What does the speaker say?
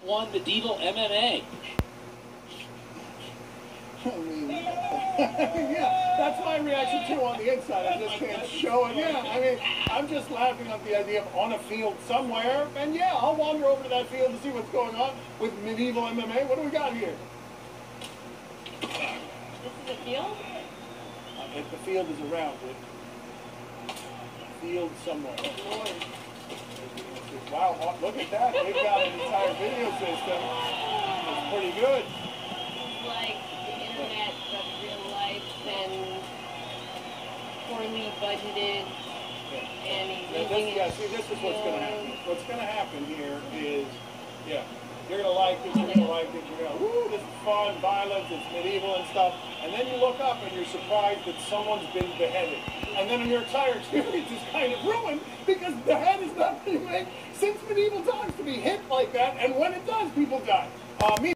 One medieval MMA. I mean, yeah, that's my reaction too on the inside. I just can't show it. Yeah, I mean, I'm just laughing at the idea of on a field somewhere, and yeah, I'll wander over to that field to see what's going on with medieval MMA. What do we got here? This is a field? The field is around it. Field somewhere. Wow, look at that. They've got an entire video system. It's pretty good. Like the internet, but real life and poorly budgeted. And he's See, this is what's going to happen. What's going to happen here is, you're going to like this, you're going to like it, you're going to, woo, this is fun, violence, it's medieval and stuff. And then you look up and you're surprised that someone's been beheaded. And then your entire experience is kind of ruined because the head is not being made since medieval times to be hit like that. And when it does, people die.